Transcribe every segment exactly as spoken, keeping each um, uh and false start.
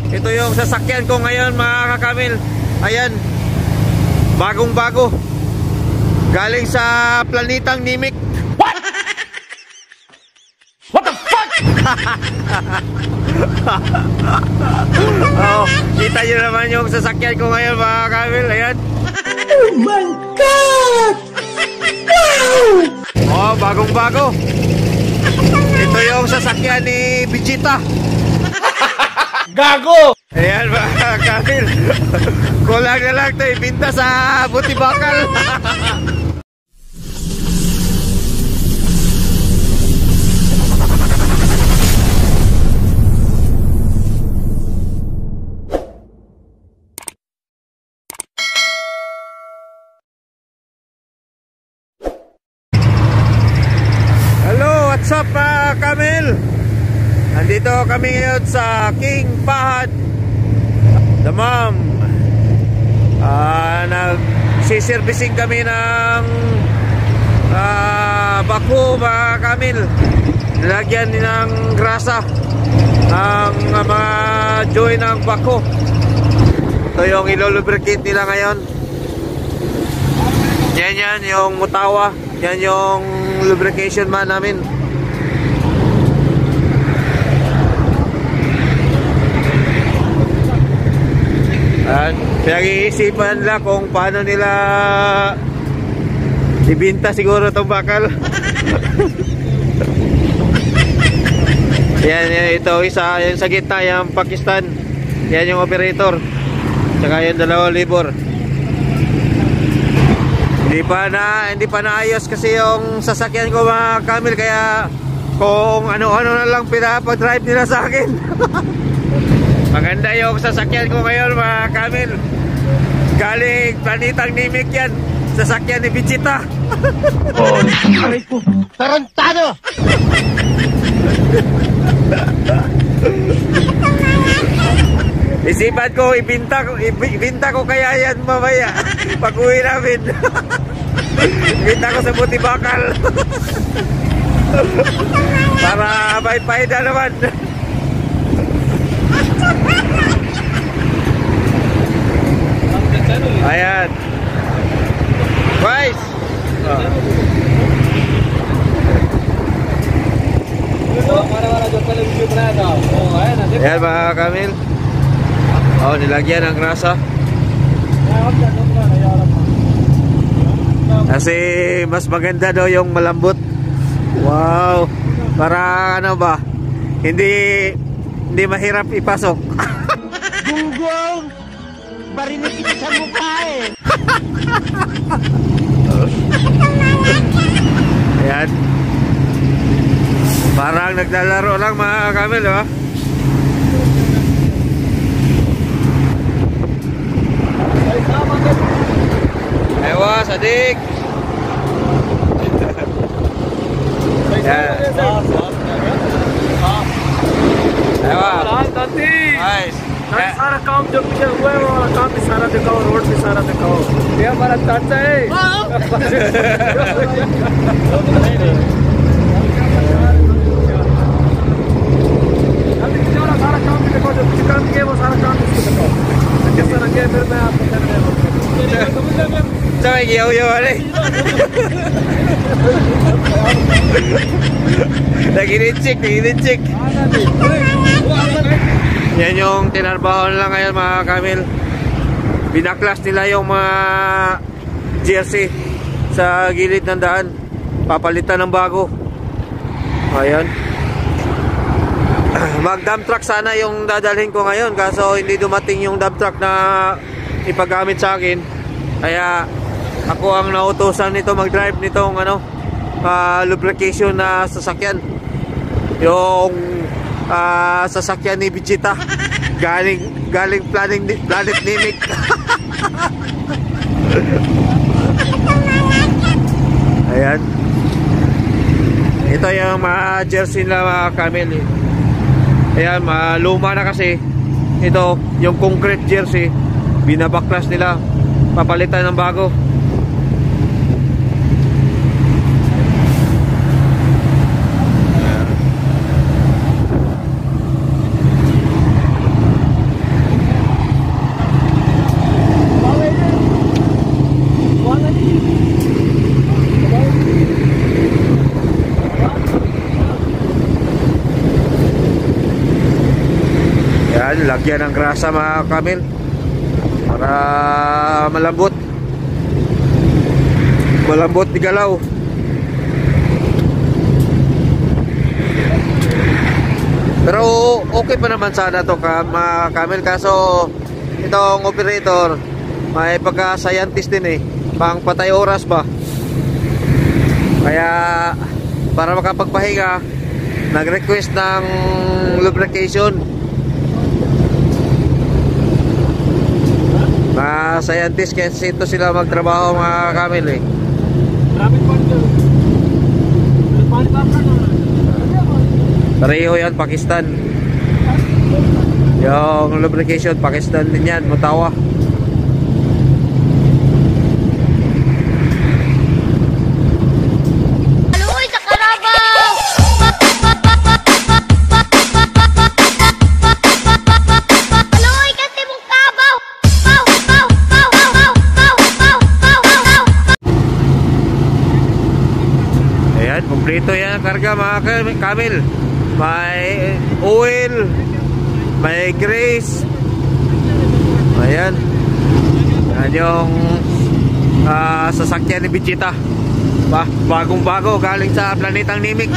Ito yung sasakyan ko ngayon mga kakamil. Ayan, bagong bago, galing sa planetang Nimik. What? What the fuck? Oh, kita nyo naman yung sasakyan ko ngayon mga kakamil. Ayan. Oh my God! Wow! Oh, bagong bago. Ito yung sasakyan ni Vegeta. Gago! Ayan mga kakamil. Kulang na lang ito ibinta sa Buti Bakal. Hello, what's up mga kamil? Nandito kami ngayon sa King Fahad Damam. uh, Nagsiservising kami ng uh, bako mga kamil. Nilagyan ng grasa ang uh, mga joy ng bako. Ito yung ilolubricate nila ngayon. Yan yan yung mutawa. Yan yung lubrication man namin. At pinag-iisipan nila kung paano nila ibinta siguro itong bakal. Yan, yan, ito isa, yan sa gitna, yung Pakistan. Yan yung operator. Tsaka yung dalawang libor. Hindi pa na, hindi pa naayos kasi yung sasakyan ko mga kamil, kaya kung ano-ano na lang pinapag-drive nila sa akin. Maganda yung sasakyan ko ngayon mga kamil. Galing planetang Nimik yan. Sasakyan ni Vegeta. Oh, aray ko. Tarantado! Isipan ko, ibinta ko, ibinta ko kaya yan mamaya. Pag-uwi namin. Ibinta ko sa Buti Bakal. Para may paida naman. Ayan. Guys. Oh. Ayan mga kamil. Oh, nilagyan ng grasa. Kasi mas maganda daw yung malambot. Wow. Para ano ba? Hindi hindi mahirap ipasok. Gunggong! Barinig kita sa mukha eh! Ayan. Parang naglalaro lang mga kamil, ha? Ewa, Sadik! Ayan. Ewa. Nice. सारा काम जो पीछे हुआ है वो वाला काम भी सारा दिखाओ, रोड भी सारा दिखाओ। ये हमारा चाचा है। अभी जो वाला सारा काम भी दिखाओ, जो पीछे काम किया वो सारा काम इसको दिखाओ। किस तरह के फिर मैं आपको करने वाला हूँ। Sao nhiều vô đi. Lagi ni-check, lagi ni-check. Yan yung tinarbaho nila ngayon mga kamil. Binaklas nila yung mga jersey sa gilid ng daan. Papalitan ng bago. Ayan. Mag dump truck sana yung dadalhin ko ngayon, kaso hindi dumating yung dump truck na ipagamit sa akin. Kaya ako ang nautusan nito mag-drive nitong ano, uh, lubrication na sasakyan. Yung uh, sasakyan ni Vegeta. Galing galing planning planet Nimik. Ayan. Ito yung mga jersey na mga kamil. Ayan, luma na kasi. Ito, yung concrete jersey, binabaklas nila, papalitan ng bago. Yan, lagyan ng grasa mga kamil para malambot. Malambot di galaw. Pero okay pa naman sana to ka, mga kamil. Kaso itong operator may pagka-scientist din eh, pang patay oras ba. Kaya para makapagpahinga, nag-request ng lubrication. Mga scientist kasi ito sila magtrabaho mga kamil eh. Pareho yan, Pakistan. Yung lubrication, Pakistan din yan, Mutawa. Kompleto yan karga mga kamil. May oil, may grease. Ayan. Yan yung uh, sasakyan ni Bichita. Ba, bagong bago galing sa planetang Nimik.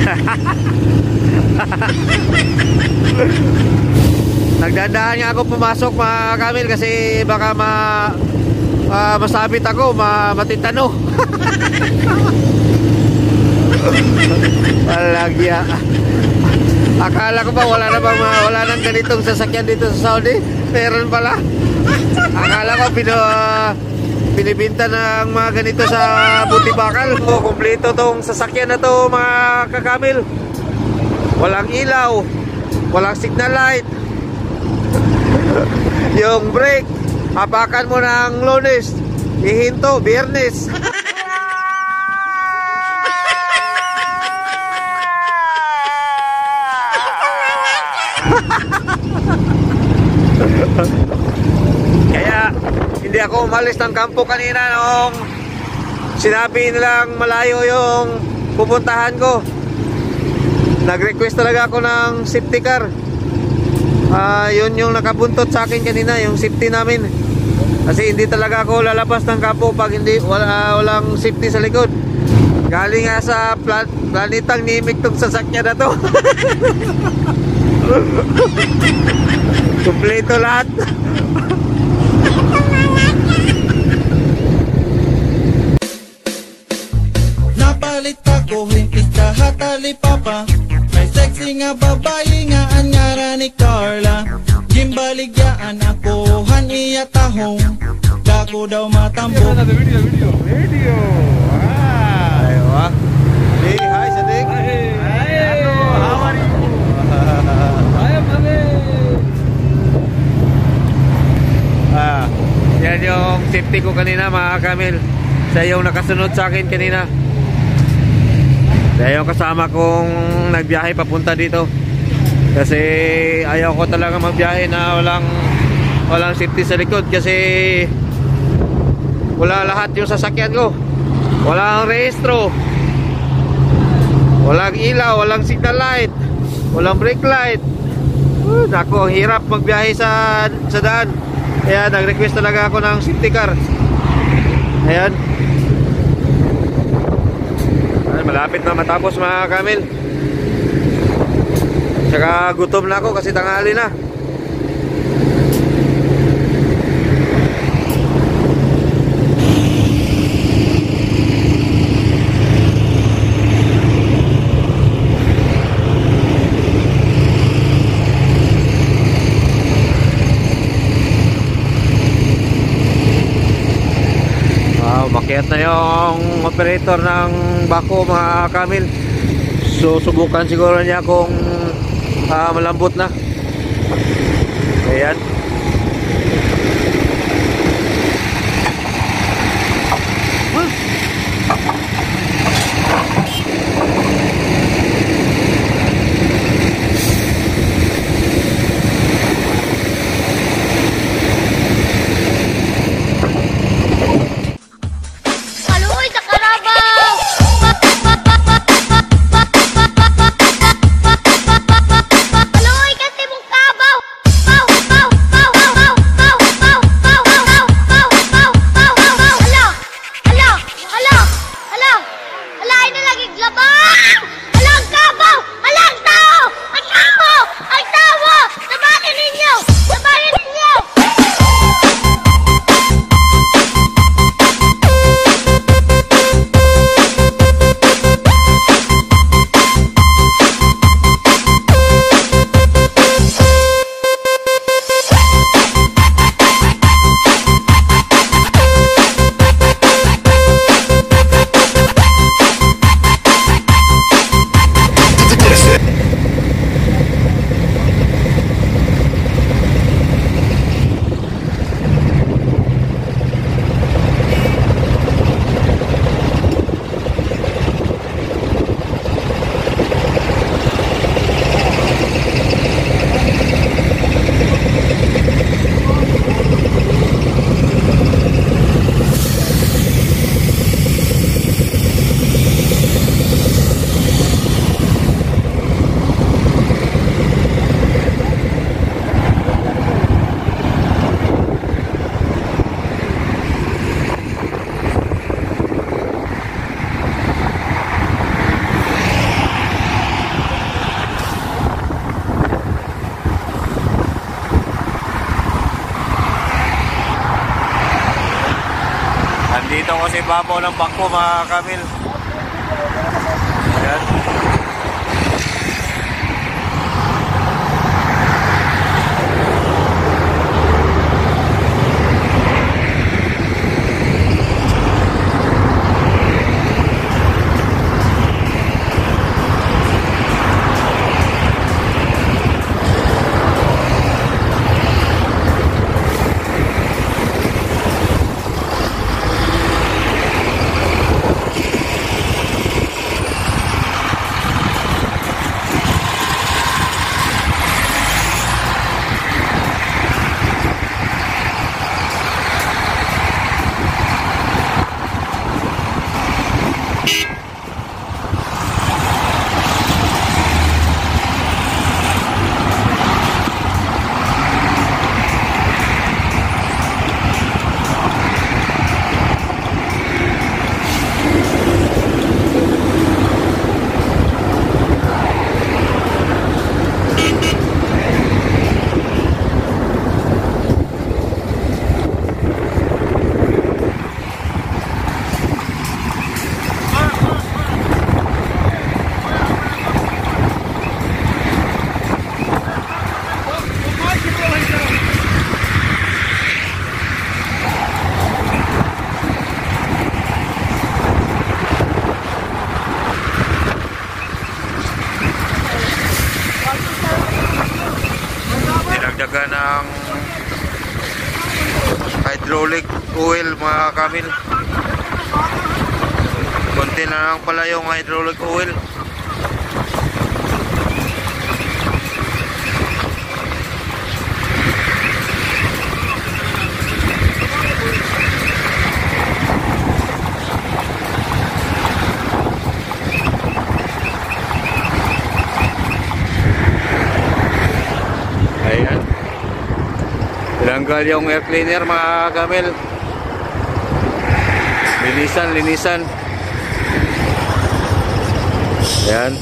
Nagdadaan nga ako pumasok mga kamil kasi baka ma uh, masabit ako, ma matitano. Walagya. Akala ko ba wala na bang wala nang ganitong sasakyan dito sa Saudi? Meron pala. Akala ko pino binibinta ng mga ganito sa Butibakal. Oh, kumpleto tong sasakyan na to mga kakamil. Walang ilaw, walang signal light. Yung brake, hapakan mo ng Lunes, ihinto Biyernes. Kaya hindi ako umalis ng kampo kanina nung sinabi nilang malayo yung pupuntahan ko. Nag-request talaga ako ng safety car. uh, Yun yung nakabuntot sa akin kanina, yung safety namin. Kasi hindi talaga ako lalabas ng kampo pag hindi wala, walang safety sa likod. Galing nga sa plan planetang Nimik tong sasakyan na to. Kompleto lahat. Napalit ako, hindi kahatali papa. May sexy nga babae nga ang ngara ni Carla. Gimbaligyaan ako, han iya tahong. Dako daw matambo. Video, video, video. Ah. Aywa. Hey, hi Sadik. Hey, hello, how are you? I am amazed. Ah, yan yung safety ko kanina mga kamil. Siya yung nakasunod sa akin kanina. Siya yung kasama kong nagbiyahe papunta dito. Kasi ayaw ko talaga magbiyahe na walang walang safety sa likod. Kasi wala lahat yung sasakyan ko. Walang rehistro, walang ilaw, walang signal light, walang brake light. uh, Naku, ang hirap magbiyahe sa, sa daan. Kaya nag-request talaga ako ng safety car. Ayan. Ay, malapit na matapos mga kamil. Tsaka gutom na ako kasi tanghali na. Makiat na yung operator ng bako mga kamil. So subukan siguro niya kung uh, malambot na. Ayan. Dito kasi babaw ng bangko mga kamil. Ayan. Dinagdagan ng hydraulic oil mga kamil. Konti na lang pala yung hydraulic oil. Ayan. Tinanggal yung air cleaner mga kamil. Linisan, linisan. Ayan.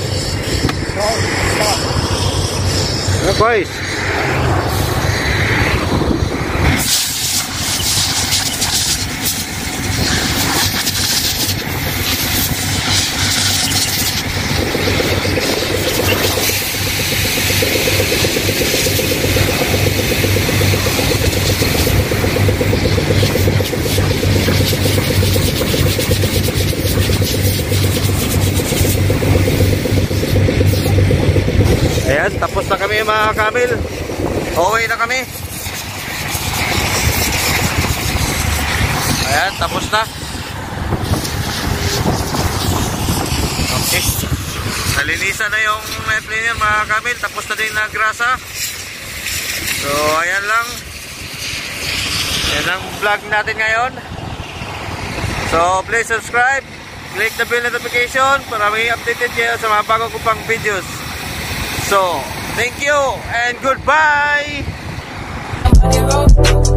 Ano guys? Ayan, tapos na kami mga kamil. Okay na kami. Ayan, tapos na. Okay. Nalinisan na yung air cleaner mga kamil. Tapos na din na grasa. So, ayan lang. Ayan ang vlog natin ngayon. So, please subscribe. Click the bell notification para may updated kayo sa mga bago ko pang videos. So, thank you and goodbye!